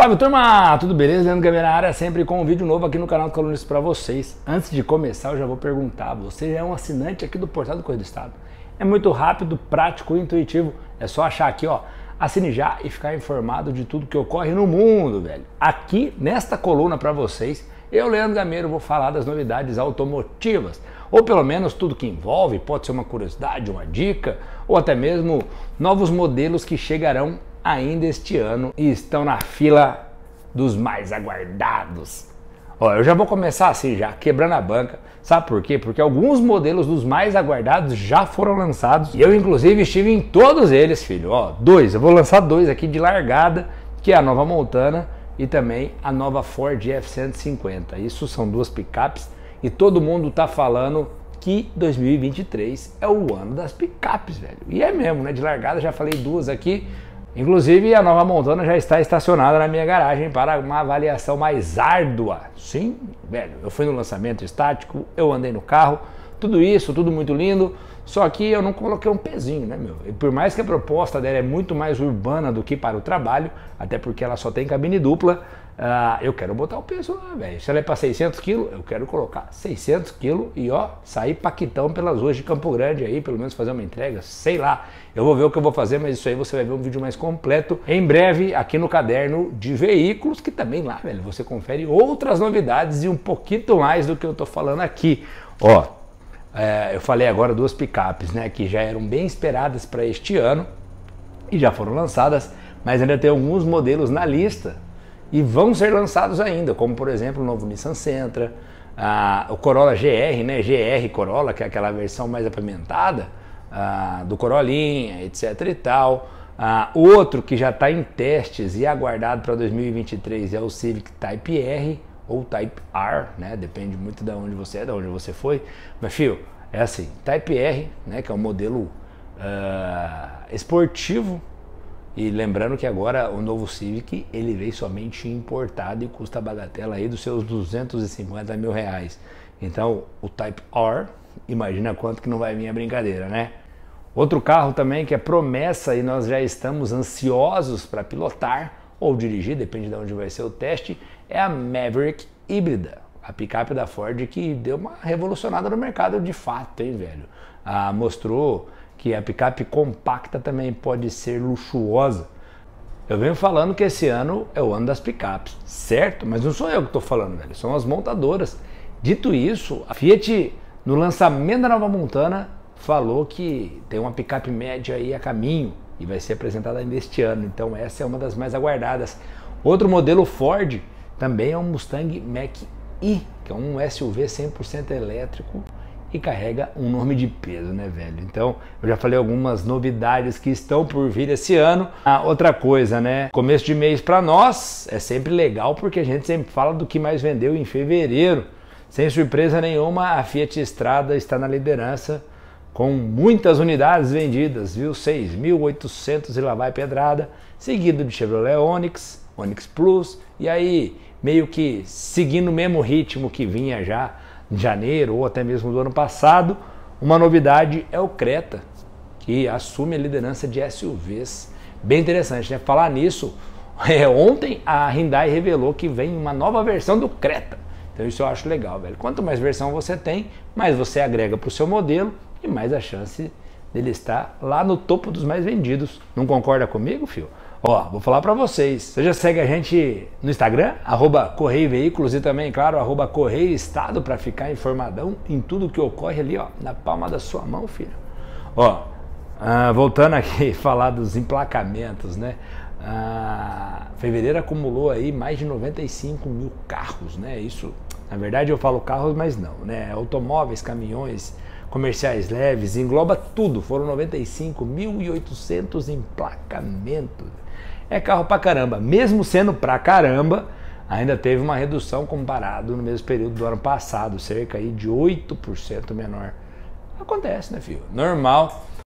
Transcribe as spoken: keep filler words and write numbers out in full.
Salve turma, tudo beleza? Leandro Gamer na área, sempre com um vídeo novo aqui no canal do Colunistas para vocês. Antes de começar eu já vou perguntar, você já é um assinante aqui do portal do Correio do Estado? É muito rápido, prático e intuitivo, é só achar aqui ó, assine já e ficar informado de tudo que ocorre no mundo, velho. Aqui nesta coluna para vocês, eu, Leandro Gameiro, vou falar das novidades automotivas, ou pelo menos tudo que envolve, pode ser uma curiosidade, uma dica, ou até mesmo novos modelos que chegarão ainda este ano e estão na fila dos mais aguardados. Ó, eu já vou começar assim já, quebrando a banca. Sabe por quê? Porque alguns modelos dos mais aguardados já foram lançados e eu inclusive estive em todos eles, filho. Ó, dois, eu vou lançar dois aqui de largada, que é a nova Montana e também a nova Ford F cento e cinquenta. Isso são duas picapes e todo mundo tá falando que dois mil e vinte e três é o ano das picapes, velho. E é mesmo, né? De largada já falei duas aqui. Inclusive a nova Montana já está estacionada na minha garagem para uma avaliação mais árdua. Sim, velho, eu fui no lançamento estático, eu andei no carro, tudo isso, tudo muito lindo, só que eu não coloquei um pezinho, né, meu? E por mais que a proposta dela é muito mais urbana do que para o trabalho, até porque ela só tem cabine dupla, uh, eu quero botar o peso lá, velho. Se ela é para seiscentos quilos, eu quero colocar seiscentos quilos e ó, sair paquitão pelas ruas de Campo Grande aí, pelo menos fazer uma entrega, sei lá. Eu vou ver o que eu vou fazer, mas isso aí você vai ver um vídeo mais completo em breve aqui no caderno de veículos, que também lá, velho, você confere outras novidades e um pouquinho mais do que eu tô falando aqui. Ó, é, eu falei agora duas picapes, né, que já eram bem esperadas para este ano e já foram lançadas, mas ainda tem alguns modelos na lista e vão ser lançados ainda, como por exemplo o novo Nissan Sentra, a, o Corolla G R, né, G R Corolla, que é aquela versão mais apimentada, Ah, do Corollinha, etc e tal. Ah, outro que já está em testes e aguardado para dois mil e vinte e três é o Civic Type R ou Type R, né? Depende muito de onde você é, de onde você foi. Mas, filho, é assim, Type R, né? Que é um modelo ah, esportivo. E lembrando que agora o novo Civic, ele veio somente importado e custa a bagatela aí dos seus duzentos e cinquenta mil reais. Então, o Type R, imagina quanto que não vai vir a brincadeira, né? Outro carro também que é promessa e nós já estamos ansiosos para pilotar ou dirigir, depende de onde vai ser o teste, é a Maverick híbrida, a picape da Ford que deu uma revolucionada no mercado de fato, hein, velho? Ah, mostrou que a picape compacta também pode ser luxuosa. Eu venho falando que esse ano é o ano das picapes, certo? Mas não sou eu que estou falando, velho, são as montadoras. Dito isso, a Fiat, no lançamento da nova Montana, falou que tem uma picape média aí a caminho e vai ser apresentada ainda este ano, então essa é uma das mais aguardadas. Outro modelo Ford também é um Mustang Mach-E, que é um S U V cem por cento elétrico e carrega um nome de peso, né, velho? Então, eu já falei algumas novidades que estão por vir esse ano. Ah, outra coisa, né? Começo de mês para nós é sempre legal porque a gente sempre fala do que mais vendeu em fevereiro. Sem surpresa nenhuma, a Fiat Strada está na liderança com muitas unidades vendidas, viu? seis mil e oitocentos e lá vai pedrada, seguido de Chevrolet Onix, Onix Plus, e aí meio que seguindo o mesmo ritmo que vinha já em janeiro ou até mesmo do ano passado, uma novidade é o Creta, que assume a liderança de S U Vs. Bem interessante, né? Falar nisso, é, ontem a Hyundai revelou que vem uma nova versão do Creta. Então isso eu acho legal, velho. Quanto mais versão você tem, mais você agrega para o seu modelo e mais a chance dele estar lá no topo dos mais vendidos. Não concorda comigo, filho? Ó, vou falar para vocês. Você já segue a gente no Instagram, arroba Correio Veículos, e também, claro, arroba Correio Estado, para ficar informadão em tudo que ocorre ali, ó, na palma da sua mão, filho. Ó, ah, voltando aqui falar dos emplacamentos, né? Ah, fevereiro acumulou aí mais de noventa e cinco mil carros, né? Isso, na verdade eu falo carros, mas não, né? Automóveis, caminhões, comerciais leves, engloba tudo. Foram noventa e cinco mil e oitocentos emplacamentos. É carro pra caramba. Mesmo sendo pra caramba, ainda teve uma redução comparado no mesmo período do ano passado, cerca aí de oito por cento menor. Acontece, né, filho? Normal.